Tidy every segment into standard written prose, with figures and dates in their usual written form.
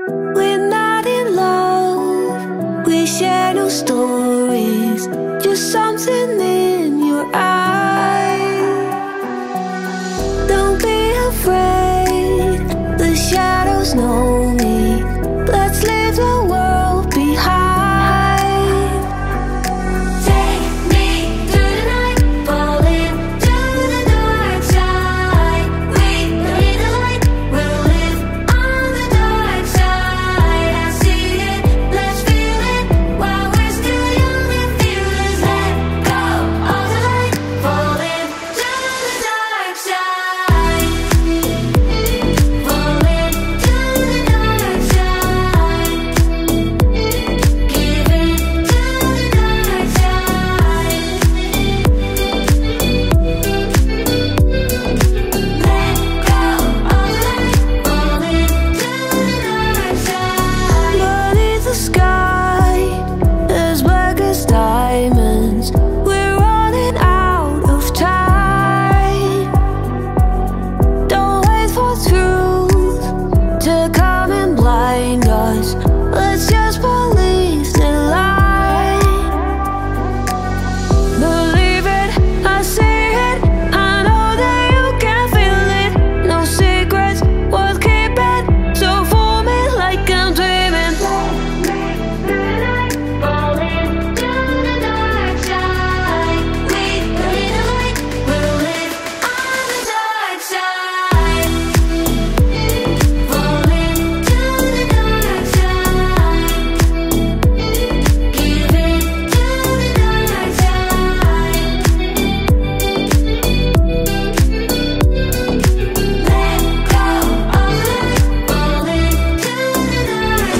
We're not in love, we share no stories, just something in your eyes. Don't be afraid, the shadows know me. Let's leave the world behind. Take me through the night, fall into the dark side. We need the light, we'll live on the dark side. I see it, let's feel it, while we're still young and fearless. Let go of the light, fall into the dark side. Fall into the dark side. Give in to the dark side. Let go of the light, fall into the dark side. Beneath the sky, as black as diamonds, we're running out of time. Don't wait for truth to come and blind us. Let's just believe the light. Believe it, I see it, I know that you can feel it. No secrets worth keeping, so for me like I'm dreaming. Fall into the dark side. We need the light, we'll live on the dark side. Fall into the dark side. Give in to the dark side. Let go of the light, fall into the dark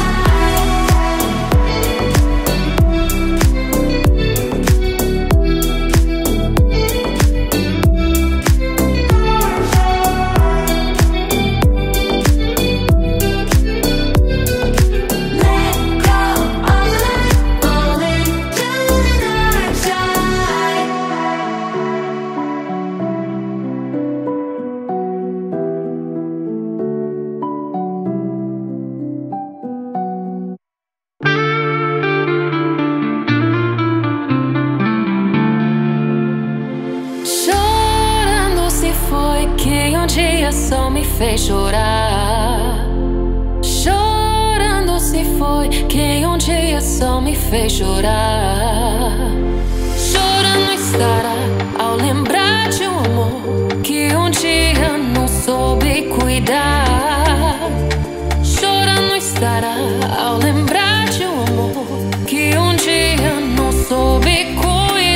Chorando se foi que um dia só me fez chorar. Chorando se foi que um dia só me fez chorar. Chorando estará ao lembrar de um amor que um dia não soube cuidar. Chorando estará ao lembrar de um amor que um dia não soube cuidar.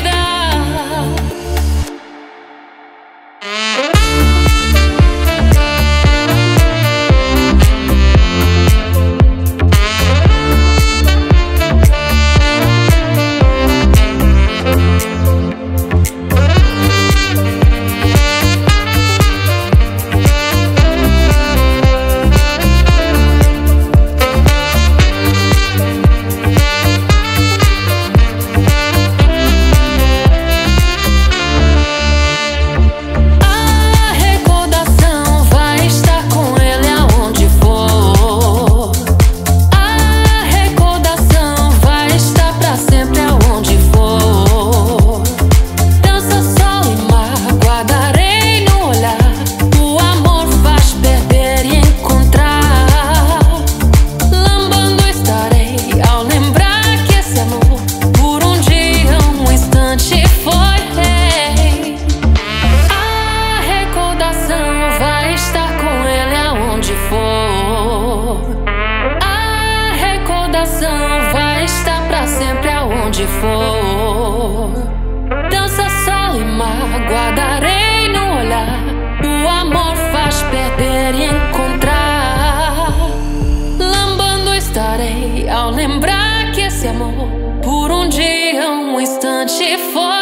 Vai estar pra sempre aonde for. Dança, sol e mar, guardarei no olhar. O amor faz perder e encontrar. Lambando estarei ao lembrar que esse amor por um dia, um instante foi.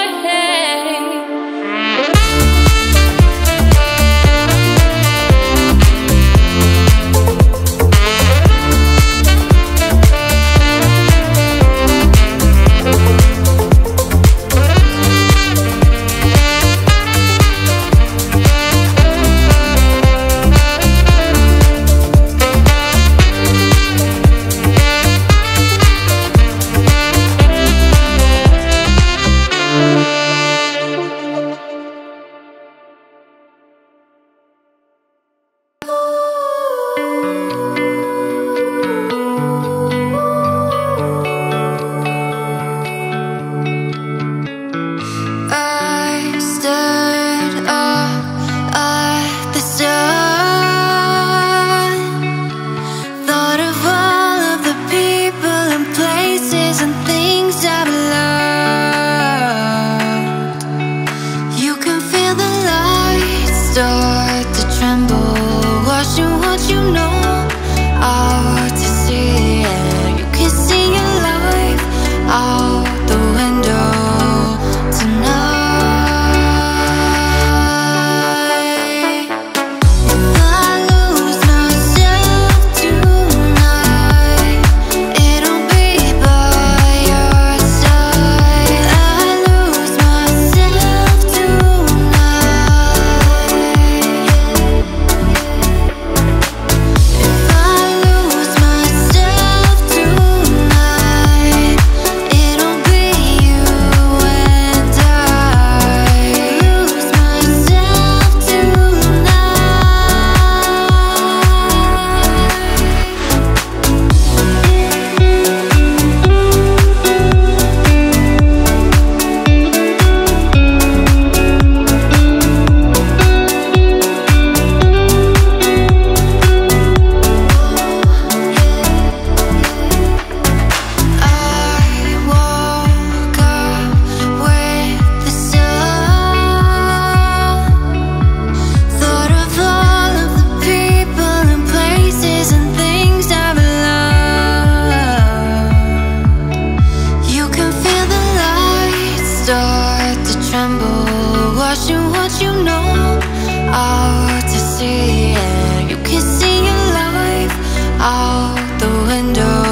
out the window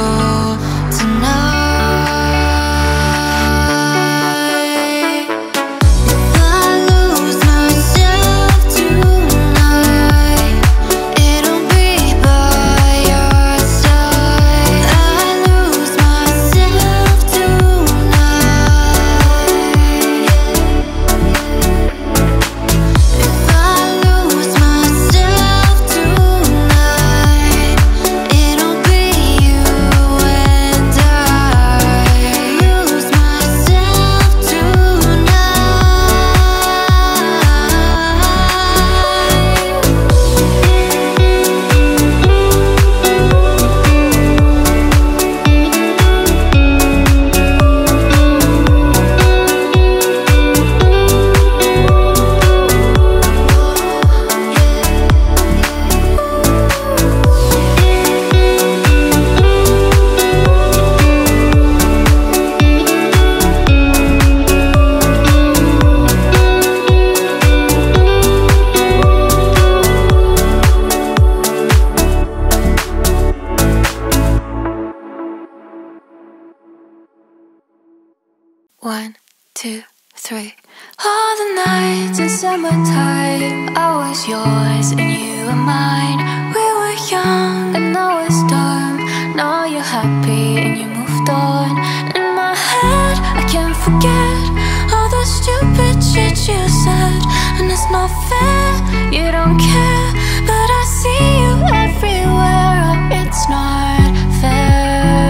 tonight. If I lose myself tonight, it'll be by your side. I lose myself tonight. If I lose myself tonight, it'll be you and I. Lose myself One, two, three. All the nights in summertime, I was yours and you were mine. We were young and I was dumb. Now you're happy and you moved on. In my head, I can't forget all the stupid shit you said. And it's not fair, you don't care, but I see you everywhere. Oh, it's not fair.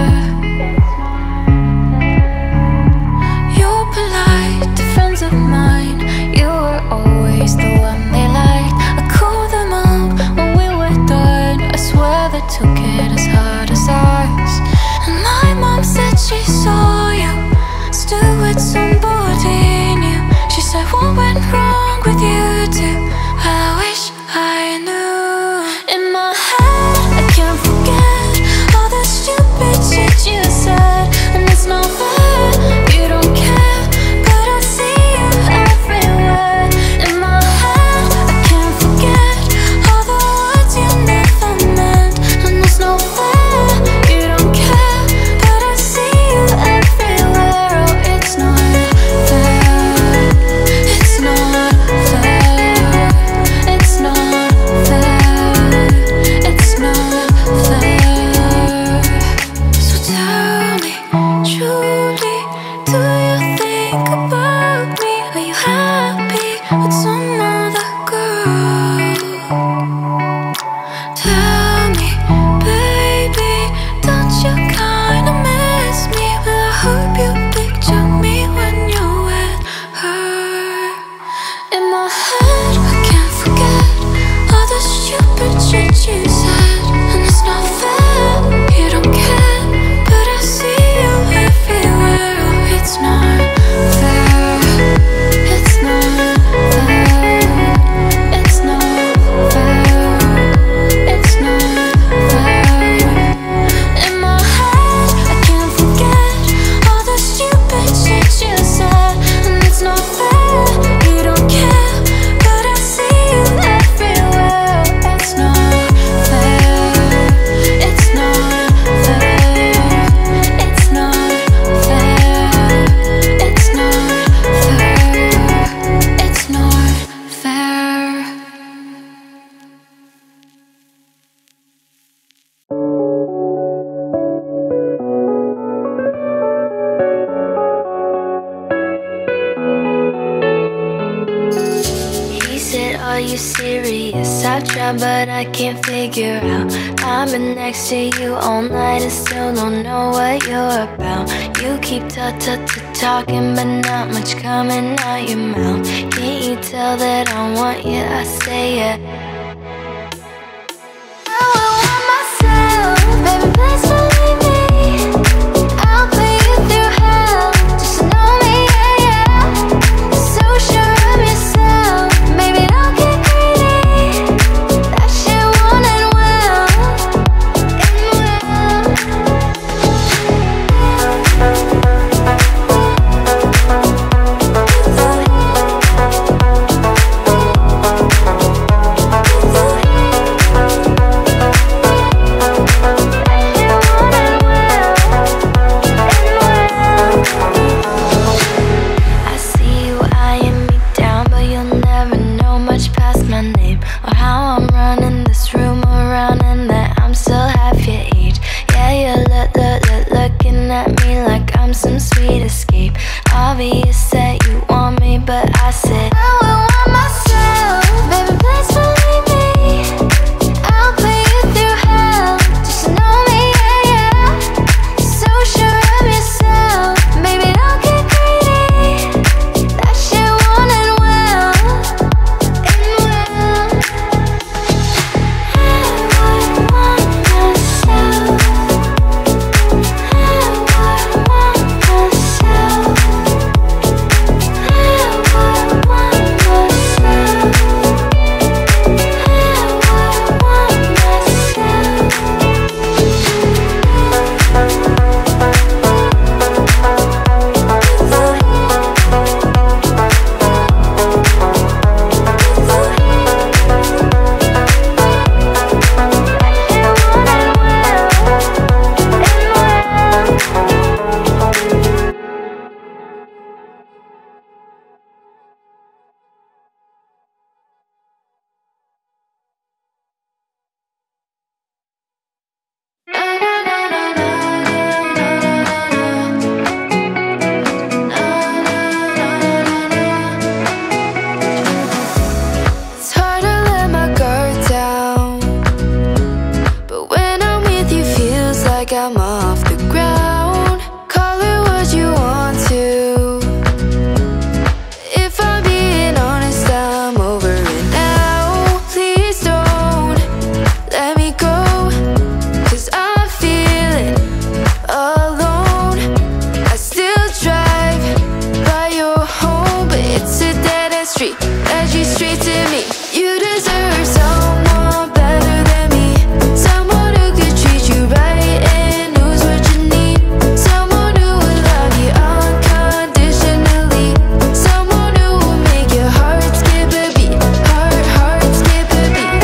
You're polite to friends of mine. You were always the one they liked. I called them up when we were done. I swear they took it as hard as ours. And my mom said she saw you still with somebody new. She said, what went wrong with you two? I wish I knew. In my head, I can't forget all the stupid shit you said. And it's not fair, you don't care, but I see you everywhere. In my head, I can't forget all the words you never meant. And it's not fair, you don't care, but I see you everywhere. Oh, it's not fair. It's not fair. It's not fair. It's not fair. So tell me, truly, do you think about me? Are you happy with some other girl? Tell me, baby, don't you kinda miss me? Well, I hope you picture me when you're with her. In my head, I can't forget all the stupid shit you said. And it's not fair, you don't care, but I see you everywhere. Oh, it's not fair. It's not fair. It's not fair. It's not fair. In my head, I can't forget all the stupid shit you said. And it's not fair, you don't care, but I see you everywhere. It's not fair. It's not fair. It's not fair. It's not fair. It's not fair. He said, are you serious? I've tried but I can't figure out. I've been next to you all night and still don't know what you're about. You keep talking but not much coming out your mouth. Can't you tell that I want you? I say yeah. I want myself, baby, please believe me. I'll put you through hell, just to know me, yeah, yeah. So sure of yourself, baby, don't get greedy. That shit won't end well, end well. like I'm off the ground. Call it what you want to. If I'm being honest, I'm over it now. Please don't let me go, 'cause I'm feeling alone. I still drive by your home, but it's a dead-end street, led you straight to me. You deserve someone better than me, someone who could treat you right and knows what you need, someone who will love you unconditionally, someone who will make your heart skip a beat, heart skip a beat.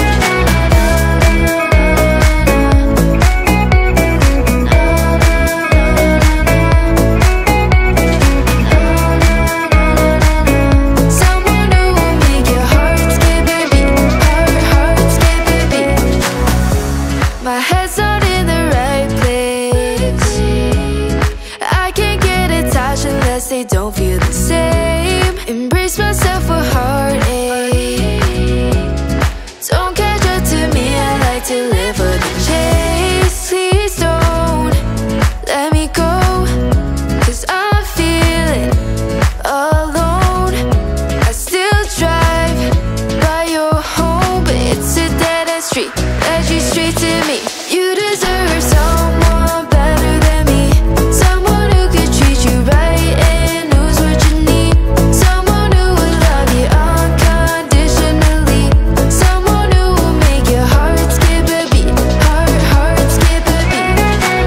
Someone who will make your heart skip a beat, heart skip a beat. My head's not in the right place. I can't get attached unless they don't feel the same. Embrace myself for heartache. Don't catch up to me, I like to live for the chase. Please don't let me go, 'cause I'm feeling alone. I still drive by your home, but it's a dead-end street, led you straight to me. You deserve someone better than me, someone who could treat you right and knows what you need, someone who will love you unconditionally, someone who will make your heart skip a beat, heart skip a beat.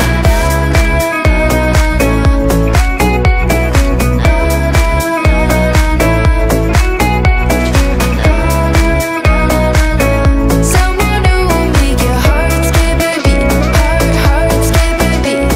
Someone who will make your heart skip a beat, heart skip a beat.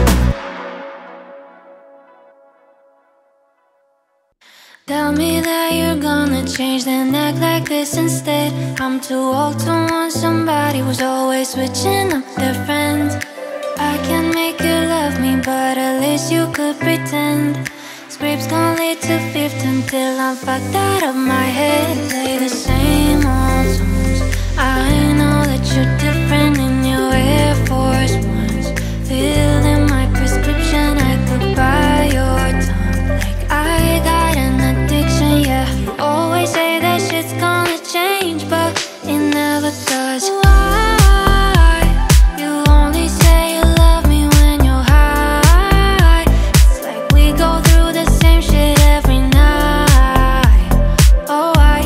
Tell me that you're gonna change, then act like this instead. I'm too old to want somebody who's always switching up their friends. I can make you love me, but at least you could pretend. Scrapes gon' lead to fifth until I'm fucked out of my head. Play the same old songs. I know that you're different in your Air Force Ones. Filling my prescription, I could buy your tongue. Like I got an addiction, yeah. You always say that shit's gonna change, but it never does. Why? You only say you love me when you're high. It's like we go through the same shit every night. Oh, why?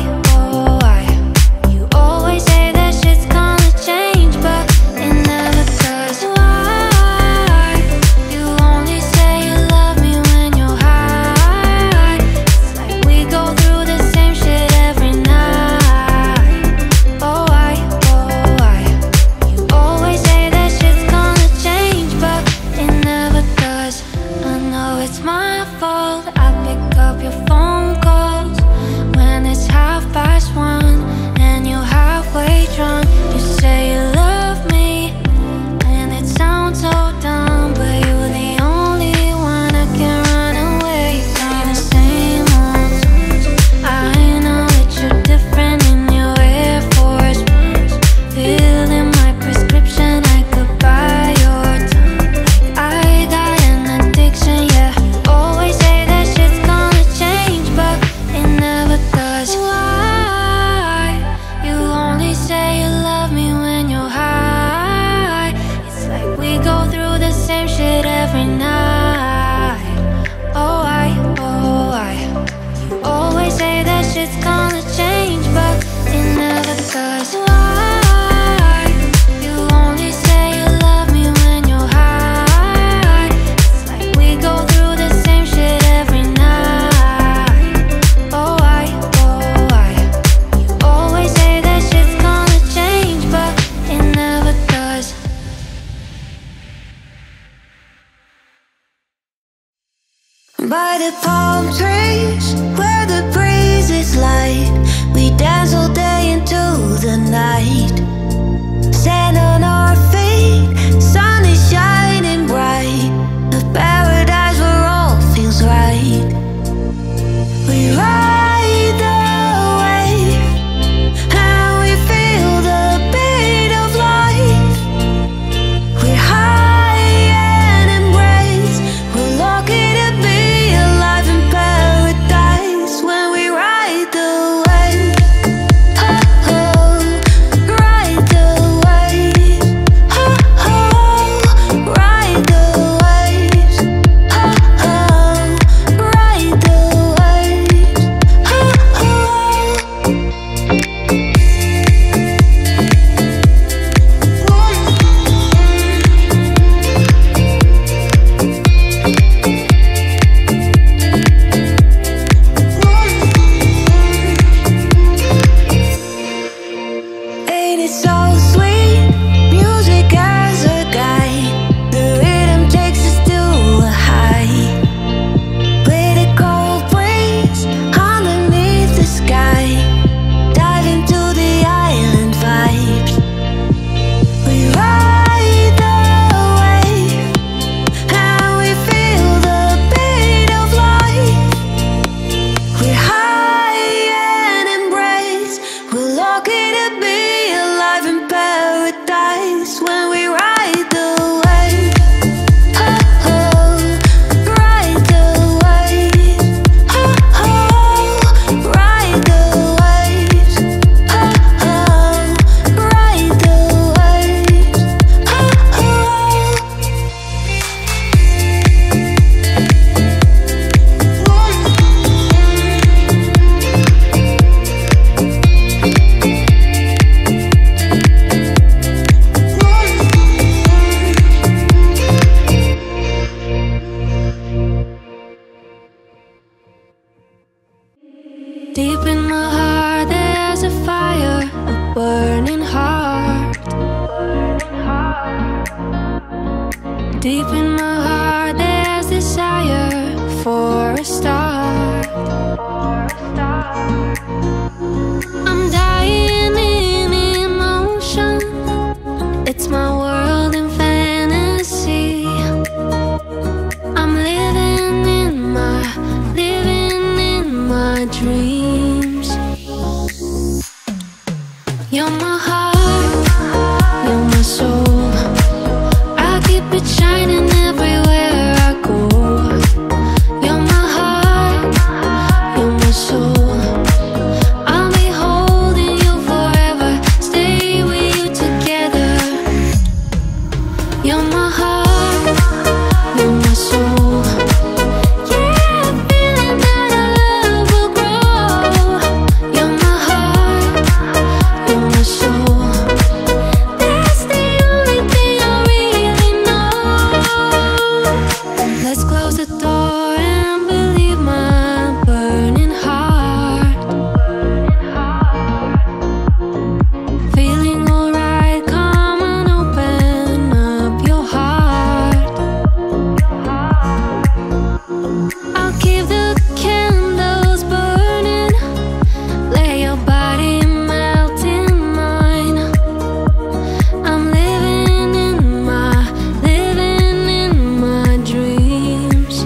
You always say that shit's gonna change, but it never does. Why? You only say you love me when you're high. It's like we go through the same shit every night. Oh, why? You always say that shit's gonna change, but it never does. I know it's my fault, I pick up your phone calls when it's 1:30 and you're halfway drunk. You say you love me, and it sounds so dumb, but you're the only one I can run away. Play the same old songs. I know that you're different in your Air Force Ones. Filling my prescription, I could buy your tongue. Like I got an addiction, yeah. You always say that shit's gonna change, but it never does. Why? You only say you love me when you're high. It's like we go through the same shit every night. Oh, why? You always say that shit's gonna change, but it never does. Why? You only say you love me when you're high. It's like we go through the same shit every night. Oh, why? You always say that shit's gonna change, but it never does. By the palm trees, where the breeze is light, we dance all day into the night. Sand on our feet, sun is shining bright, a paradise where all feels right. We ride the wave, and we feel the beat of life. We're high Deep in my heart there's desire for a start. I'm dying in emotion. It's my world in fantasy. I'm living in my dreams. You're my heart, you're my soul. I keep it shining everywhere I go. You're my heart, you're my soul. I'll be holding you forever, stay with you together. You're my heart, you're my soul. Yeah, feeling that our love will grow. You're my heart, you're my soul. That's the only thing I really know. Let's close the door and believe my burning heart. Feeling alright, come on, open up your heart. I'll keep the candles burning, let your body melt in mine. I'm living in my dreams.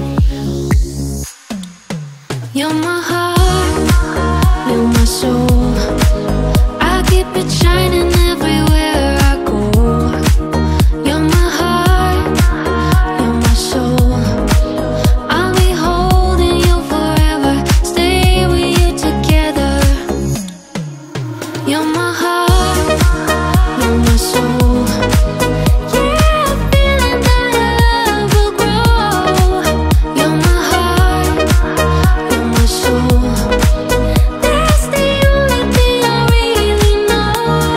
You're my heart, you're my soul. I keep it shining everywhere I go. You're my heart, you're my soul. I'll be holding you forever, stay with you together. You're my heart, you're my soul. Yeah, feeling that our love will grow. You're my heart, you're my soul. That's the only thing I really know.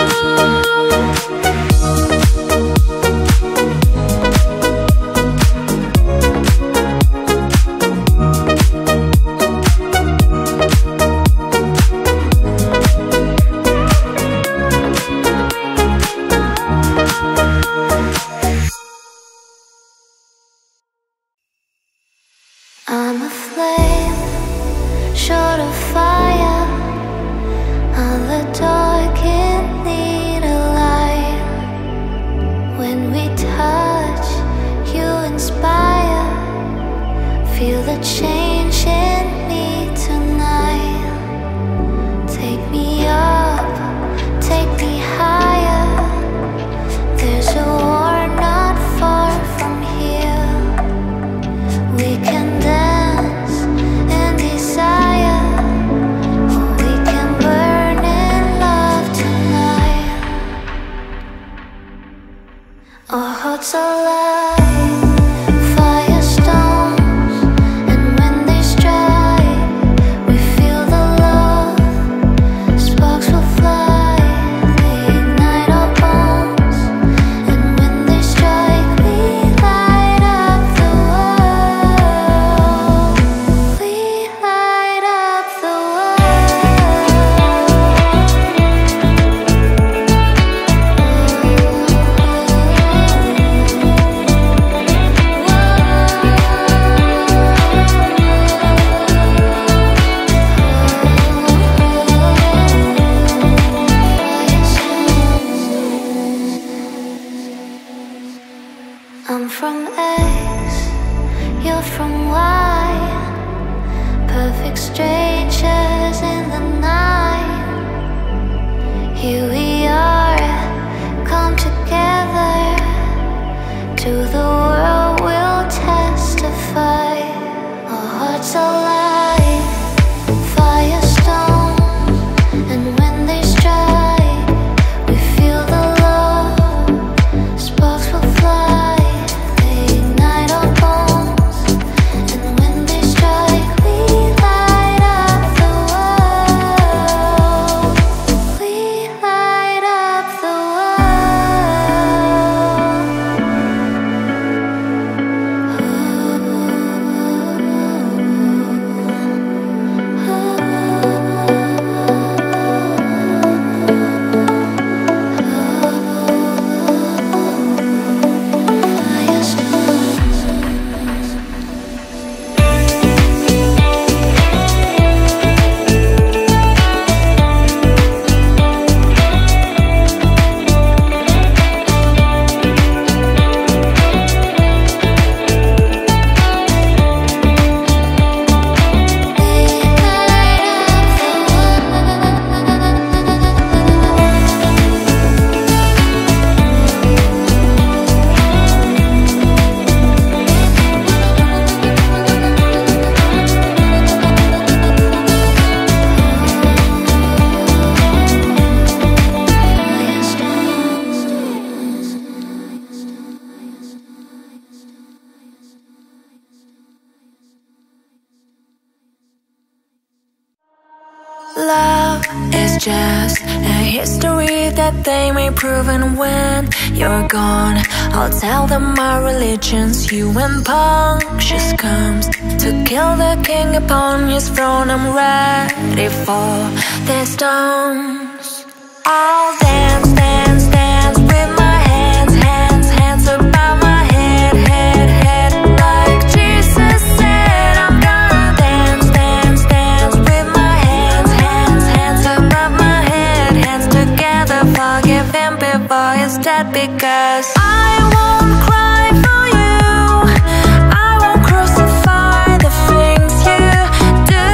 I'm a flame, short of fire. On the dark, can't need a light. When we touch, you inspire. Feel the change in me tonight. Take me up, take me higher. There's a war not far from here. We can dance in desire, or we can burn in love tonight. Our hearts are like firestones, and when they strike, we feel the love. Sparks will fly, they ignite our bones, and when they strike, we light up the world. We light up the I'm from X, you're from Y. Perfect strangers in the night. Here we are, come together. To the world we'll testify. Our hearts are like firestones, and when they strike, we feel the love. Sparks will fly, they ignite our bones, and when they strike, we light up the world. We light just a history that they may prove. And when you're gone, I'll tell them my religion's you. And Pontius comes to kill the king upon his throne, I'm ready for the stones. I'll dance, dance, dance with my hands, hands, hands above my head, head, head. Like Jesus said, I'm gonna dance, dance, dance with my hands, hands, hands above my head, hands together. Forgive him before he's dead, because I won't cry for you, I won't crucify the things you do.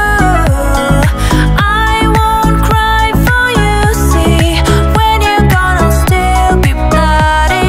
I won't cry for you, see, when you're gone I'll still be Bloody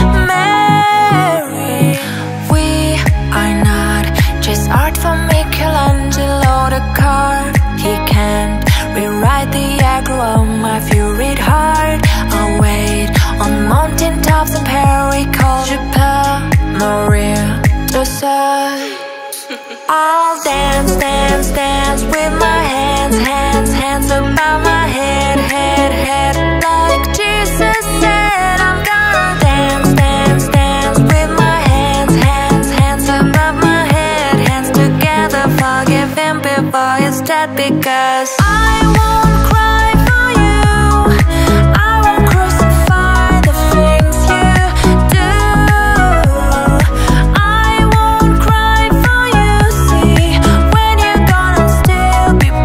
Mary. We are not just art from Michelangelo the card. He can't rewrite the aggro of my fury heart. I'll wait on mountain tops and Pericles, Maria the side. I'll dance, dance, dance with my hands, hands, hands above my head, head, head. Like Jesus said, I'm gonna dance, dance, dance with my hands, hands, hands above my head, hands together. Forgive him before he's dead, because I won't cry for you, I won't crucify the things you do. I won't cry for you, see, when you're gone I'll still be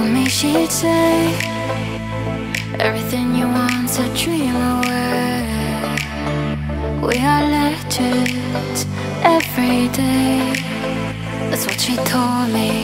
me she'd say, everything you want's a dream away. We are legends every day. That's what she told me.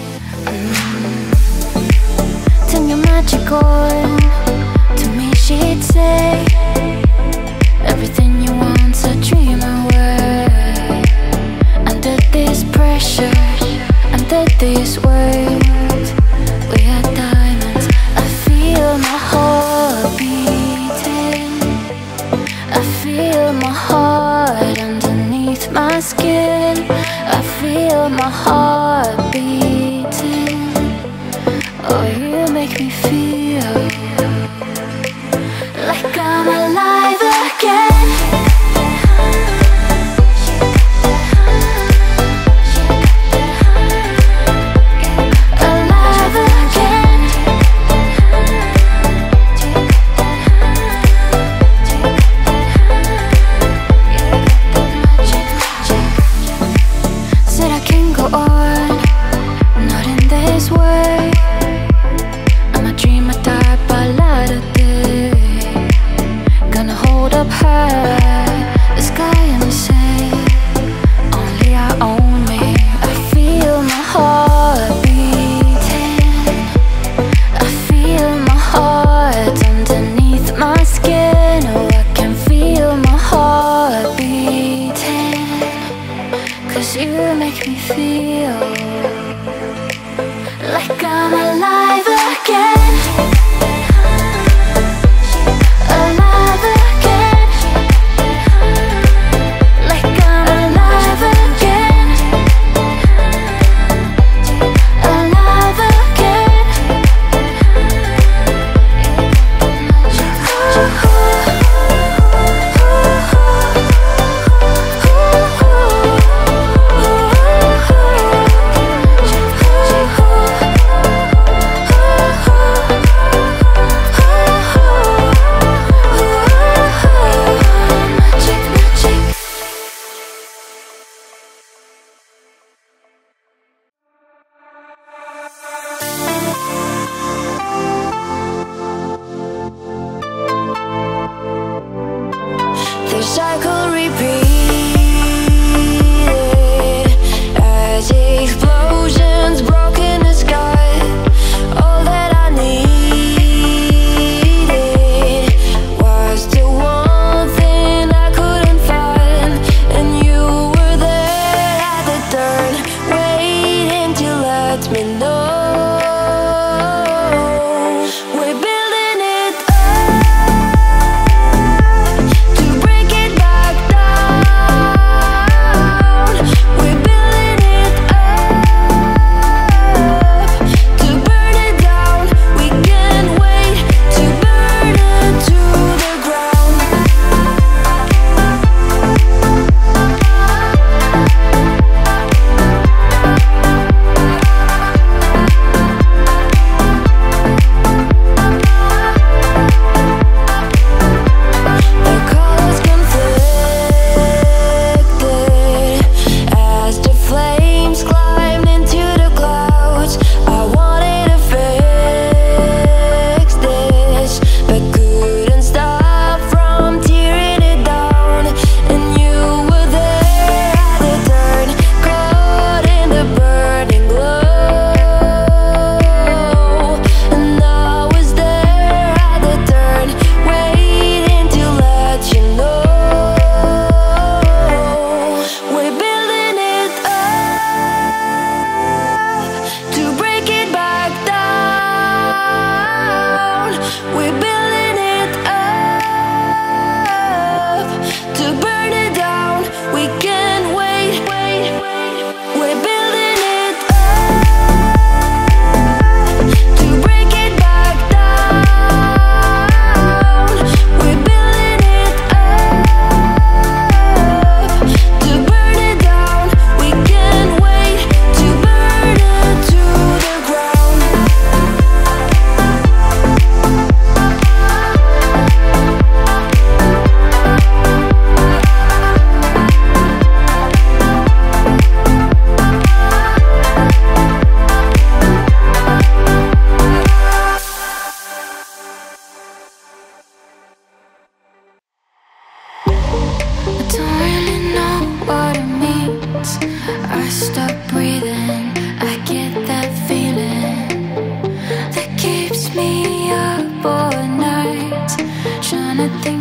Turn your magic on. To me she'd say, everything you want's a dream away. Under this pressure, under this weight, we are diamonds. I feel my heart beating. I feel my heart underneath my skin. I feel my heart beating. Oh, you make me feel like I'm alive again. Alive again. Said I can go on, not in this way. I'm a dreamer, die, but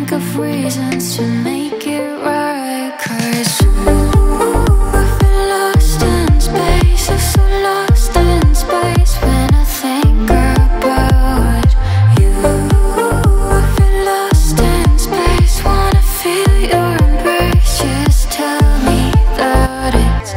think of reasons to make it right. 'Cause ooh, I feel lost in space. I'm so lost in space when I think about you. I feel lost in space, wanna feel your embrace. Just tell me that it's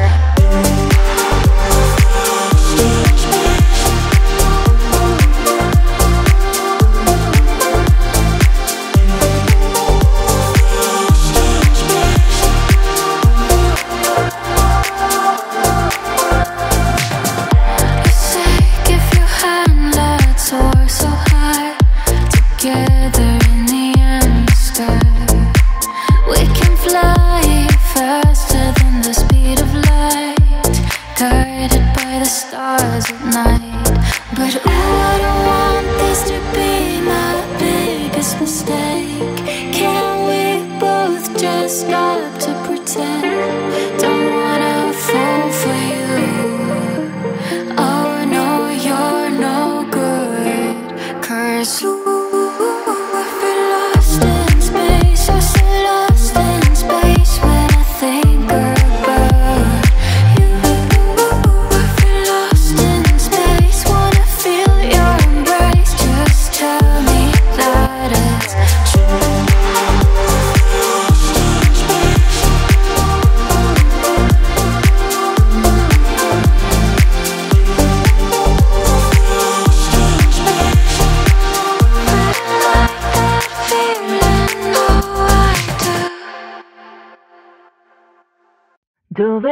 Dove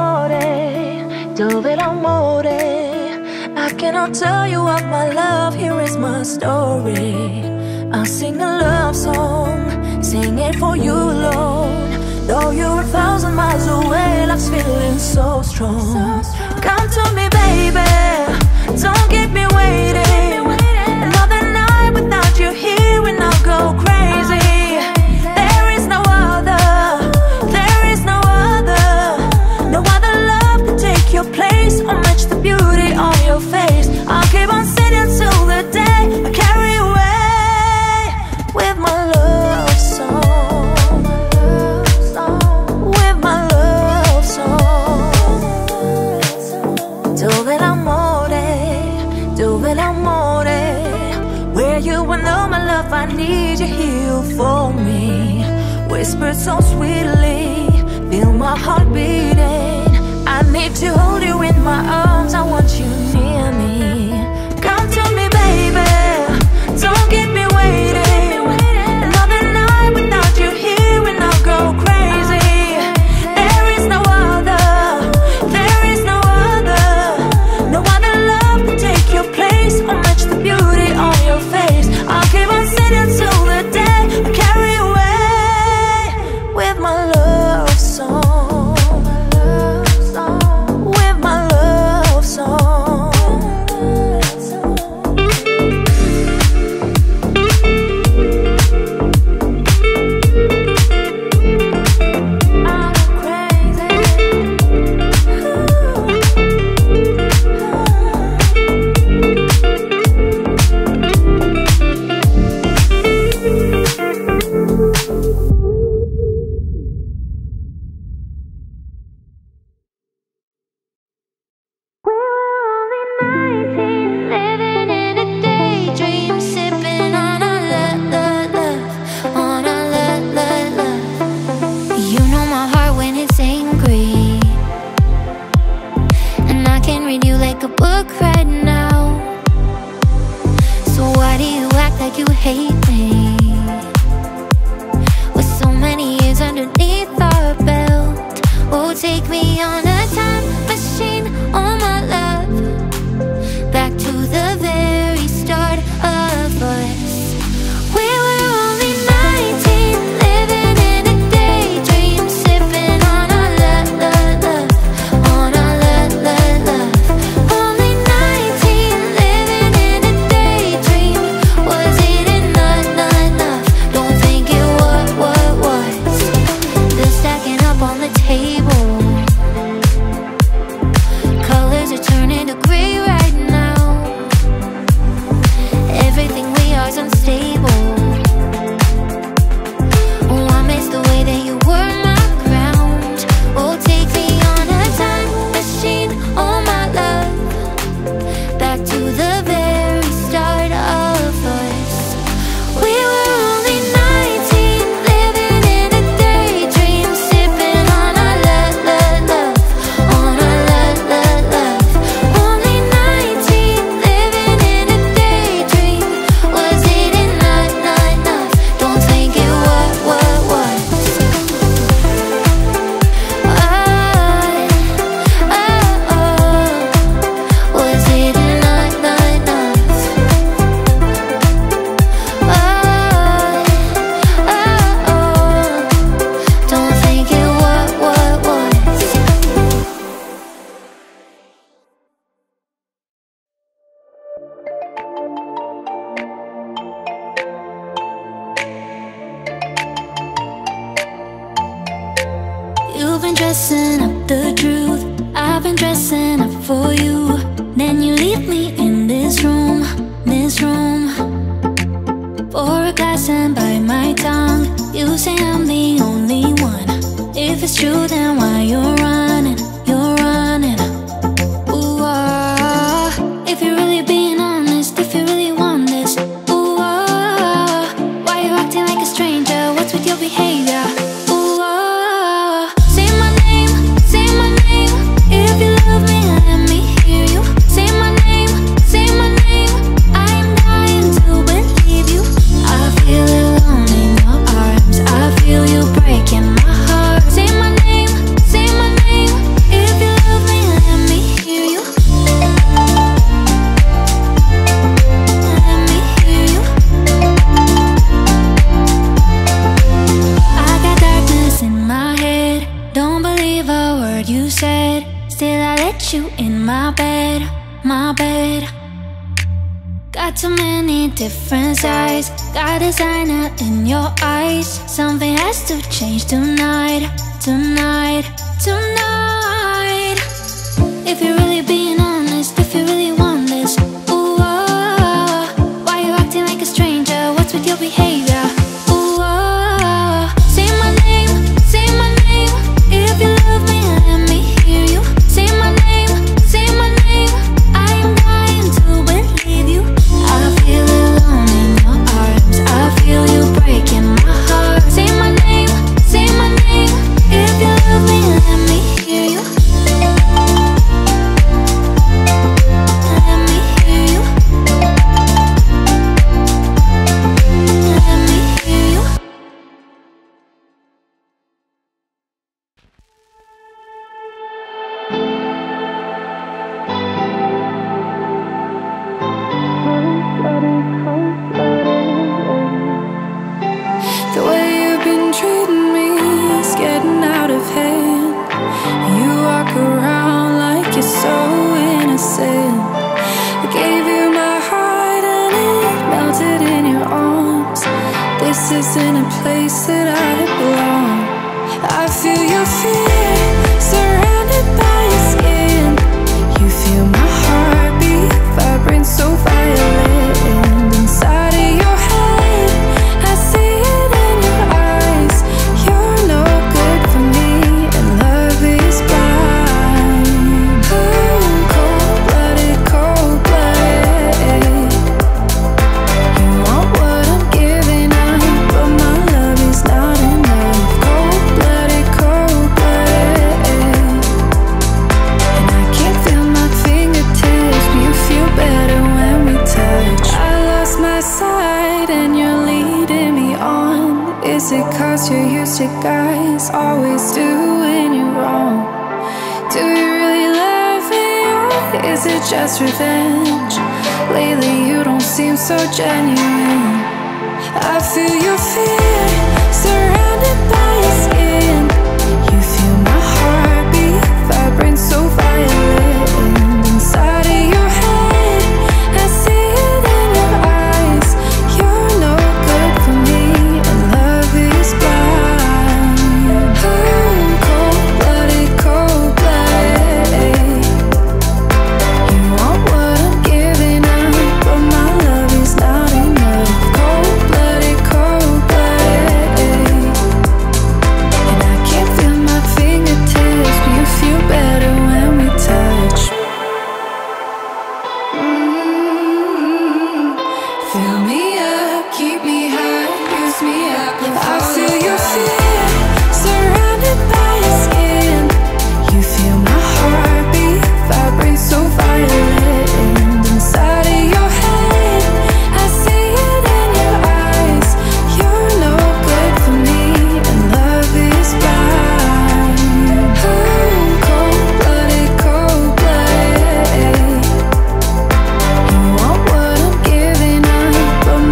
l'amore, I cannot tell you of my love, here is my story. I'll sing a love song, sing it for you alone. Though you're 1,000 miles away, love's feeling so strong. Come to me, baby, don't keep me waiting. Another night without you here and I'll go crazy. There is no other, there is no other. No other love can take your place or match the beauty on your face. I'll keep on singing till the day I carry away with my love song, with my love song. Dove l'amore, where you will know my love, I need you here for me. Whispered so sweetly, feel my heart beating. I need to hold you in my arms, I want you near me. Come to me, baby, don't keep me waiting. Another night without you here and I'll go crazy. There is no other, there is no other. No other love can take your place or match the beauty on your face. I'll keep on singing till the day I carry away with my love song, with my love song. I'm crazy. We were only 19, living in a daydream, sipping on our love, on our love. You know my heart when it's angry, and I can read you like a book right now. So why do you act like you hate me? With so many years underneath our belt, oh, take me on a time machine, oh my love, back to the very start of us. We were only 19, living in a daydream, sipping on our love, on our love. Only 19, living in a daydream. Was it enough? dressing up the truth. I've been dressing up for you. Then you leave me in this room, this room. Pour a glass and bite my tongue. You say I'm the only one. If it's true, then why you're running, you're running. Ooh, if you're really being honest, if you really want this. Ooh, why you acting like a stranger? What's with your behavior? Ooh, say my name, say my name. If you love me, let me hear you. Say my name, say my name. I'm dying to believe you. I feel alone in your arms. I feel you breaking my heart. Say my name, say my name. If you love me, let me hear you. Let me hear you. I got darkness in my head. Don't believe a word you said. Still I let you in my bed, my bed. Got too many different sides. Got designer in your eyes. Something has to change tonight, tonight, tonight. If you're really being honest, if you really want this. Ooh, why you acting like a stranger? What's with your behavior? Ooh, say my name, say my name. If you love me, let me hear you. Say my name, say my name. I'm dying to believe you. I feel alone in your arms. I feel you breaking my heart. Say my name, say my name. If you love me, let me hear you. Let me hear you. Let me hear you. The way you've been treating me is getting out of hand. You walk around like you're so innocent. I gave you my heart and it melted in your arms. This isn't a place that I belong. I feel your fear surrounded by your skin. You feel my heartbeat vibrate so violent. And inside of your head I see it in your eyes. You're no good for me and love is blind. Cold-blooded, cold-blooded. You want what I'm giving up, but my love is not enough. Cold-blooded, cold-blooded. And I can't feel my fingertips, but you feel better when we touch. I lost my sight and you're leading me on. Is it 'cause you're used to guys always doing you wrong? Do you really love me or is it just revenge? Lately you don't seem so genuine. I feel your fear surrounded by your skin. You feel my heartbeat vibrate so violent. And inside of your head I see it in your eyes. You're no good for me and love is blind. Cold-blooded, cold-blooded. You want what I'm giving up, but my love is not enough. Cold-blooded, cold-blooded. And I can't feel my fingertips, but you feel better when we touch. Fill me up, keep me high, use me up. I feel your fear surrounded by your skin. You feel my heartbeat vibrate so violent. And inside of your head I see it in your eyes. You're no good for me and love is blind. Cold-blooded, cold-blooded. You want what I'm giving up, but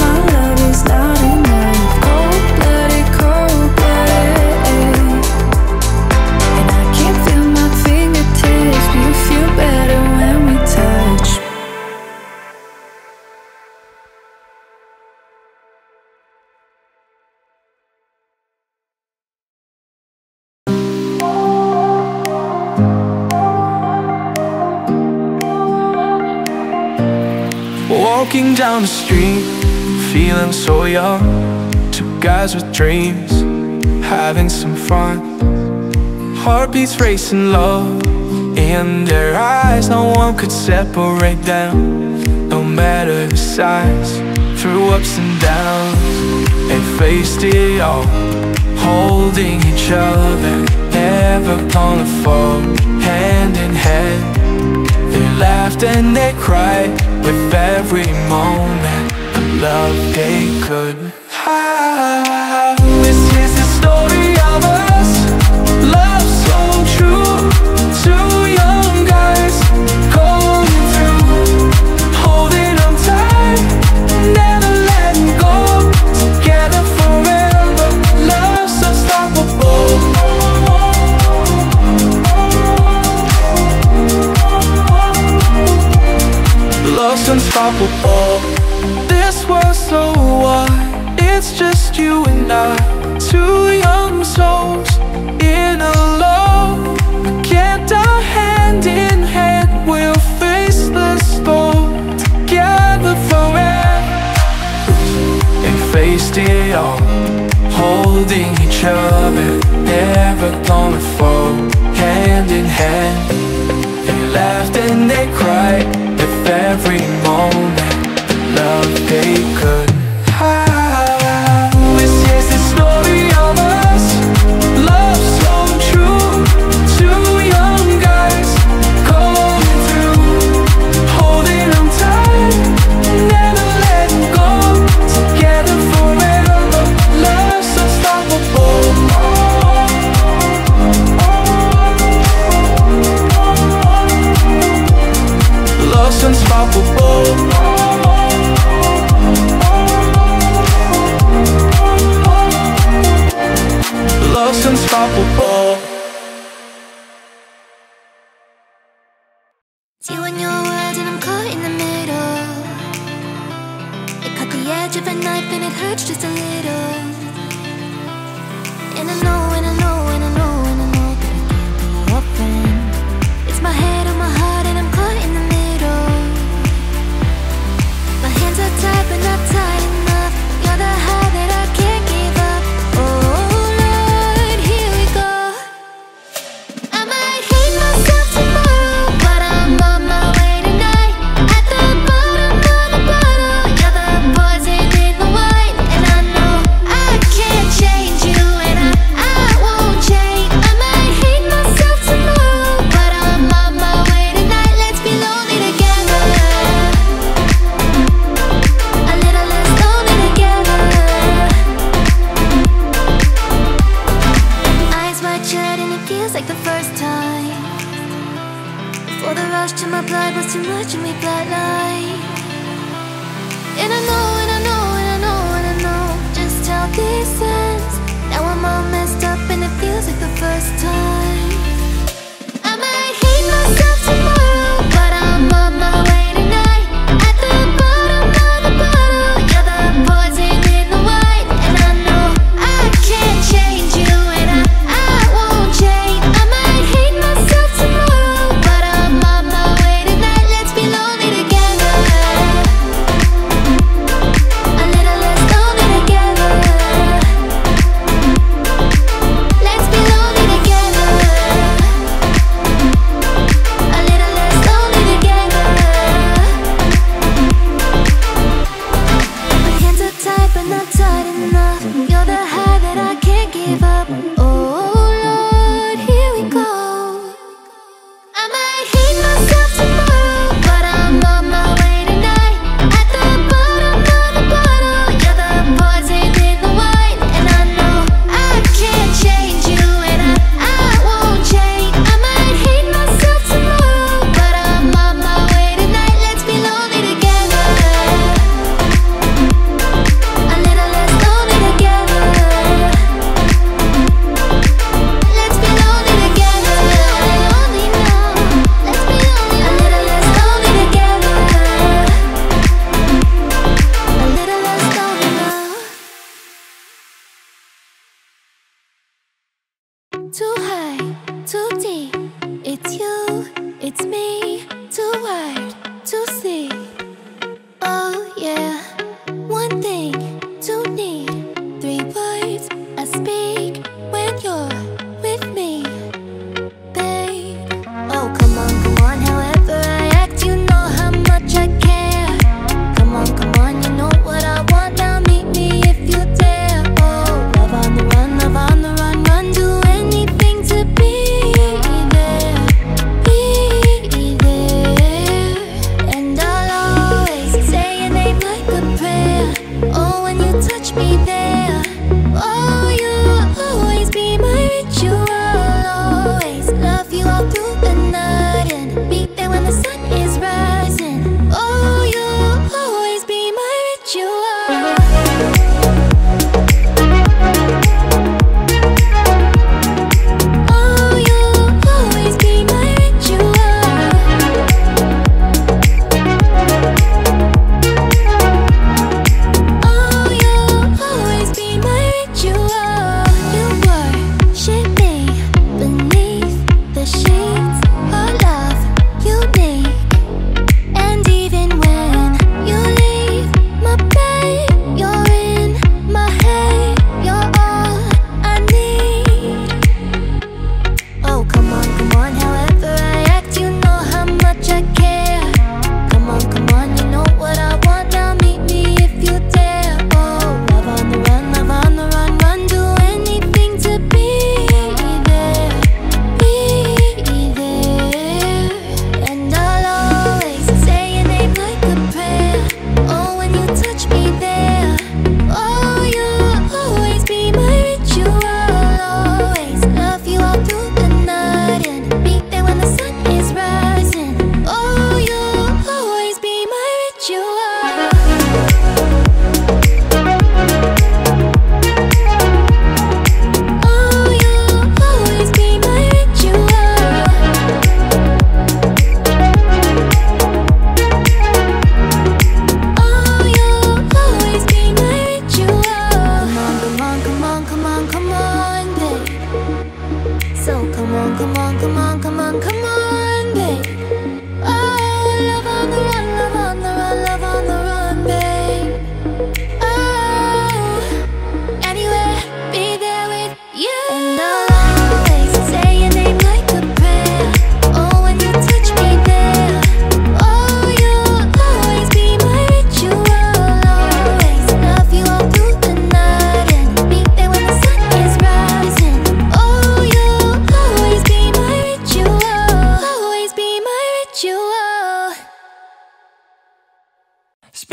Walking down the street, feeling so young. Two guys with dreams, having some fun. Heartbeats racing low in their eyes. No one could separate them, no matter the size. Through ups and downs, they faced it all, holding each other, never gonna fall. Hand in hand, they laughed and they cried with every moment, the love they could have. This is the story of us, love so true. Two young guys going through, holding on tight, never letting go. Together forever, love's unstoppable. Love's unstoppable. This world's so wide, it's just you and I. Two young souls in a love. Get our hand in hand, we'll face the storm. Together forever. They faced it all, holding each other, never gonna fall. Hand in hand, they laughed and they cried with every moment, the love they could have. This is the story of us, love so true. Two young guys going through, holding on tight, never letting go. Together forever, love's unstoppable. Love's unstoppable. Love's unstoppable. See when your words and I'm caught in the middle. It cut the edge of a knife and it hurts just a little. And I know, and I know, and I know, and I know that I can't be your friend. It's my head on my heart and I'm caught in the middle. My hands are tied but not tight enough. You're the high that I can't give up. Oh Lord, here we go. I might hate myself tomorrow, but I'm on my way tonight. At the bottom of the bottle, you're the poison in the wine. And I know I can't change you, and I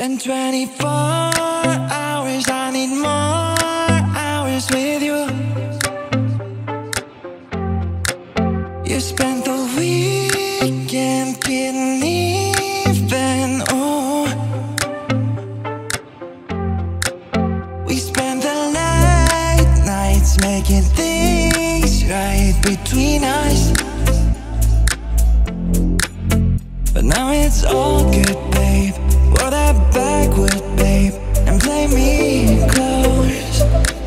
spend 24 hours, I need more hours with you. You spent the weekend getting even, oh. We spent the late nights making things right between us. But now it's all good, babe. Roll that backward, babe, and play me close.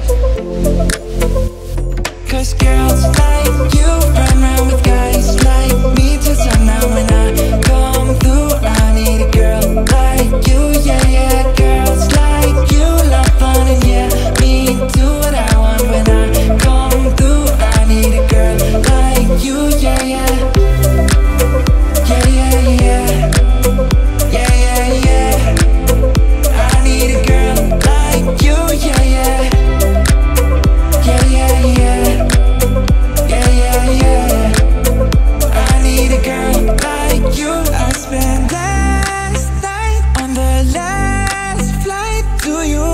'Cause girls like you run around with guys like me till sundown. When I come through, I need a girl like you, yeah, yeah. Girls like you love fun and yeah, me do what I want. When I come through, I need a girl like you, yeah, yeah. Yeah, yeah, yeah. Yeah, yeah, yeah. I need a girl like you, yeah, yeah. Yeah, yeah, yeah. Yeah, yeah, yeah. I need a girl like you. I spent last night on the last flight to you.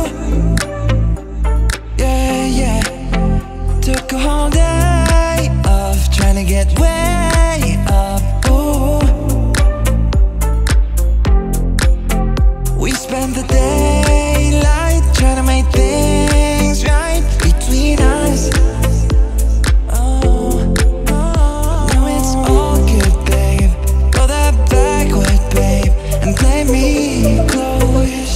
Yeah, yeah. Took a whole day of trying to get way up, ooh. We spent the daylight trying to make things right between us. Oh, oh. Now it's all good, babe. Roll that backward, babe, and play me close.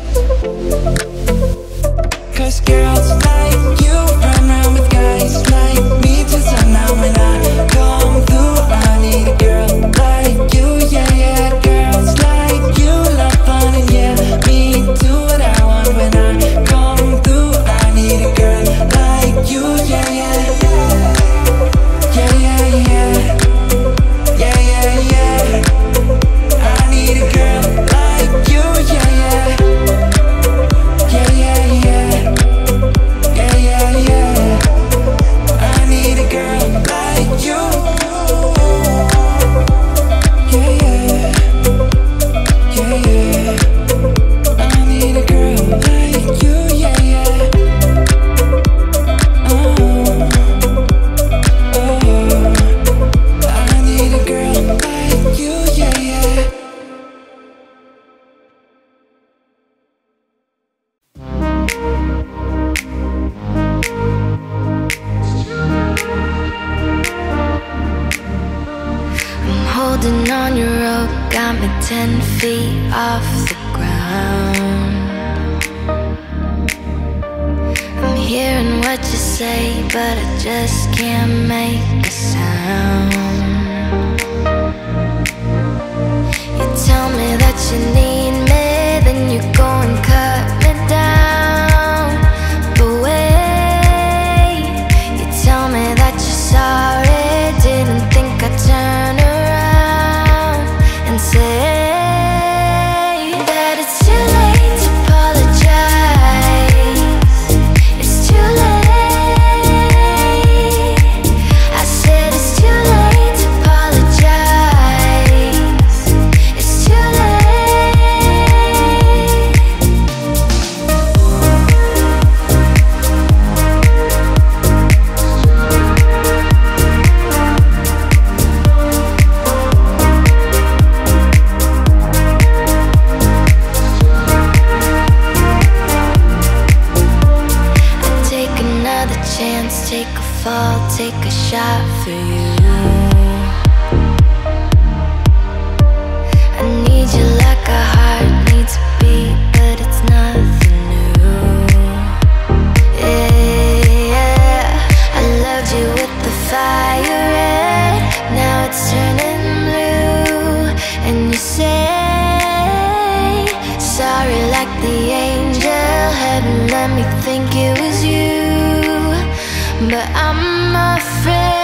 'Cause girls like you run around with guys like me till sundown. When I come through, I need a girl like you, yeah, yeah. Girls like you love fun and yeah, me do what I want. When I come through, I need a girl like you, yeah, yeah. Yeah, yeah, yeah. Yeah, yeah, yeah. I need a girl like you, yeah, yeah. Yeah, yeah, yeah. Yeah, yeah, yeah. I need a girl like you. Yeah, yeah. Yeah, yeah. I need a girl like you, yeah, yeah. Oh, oh. I need a girl like you, yeah, yeah. I'm holding on your rope, got me 10 feet off the ground. I'm hearing what you say, but I just can't make a sound. You tell me that you need me, then you go and cut me down. But wait, you tell me that you're sorry, didn't think I'd turn around and say that it's too late to apologize. It's too late. I said it's too late to apologize. It's too late. I'd take another chance, take a fall, take a shot for you. I need you like a heart needs a beat, but it's nothing new. Yeah, I loved you with the fire red, now it's turning blue. And you say sorry like the angel, heaven let me think it was you. But I'm afraid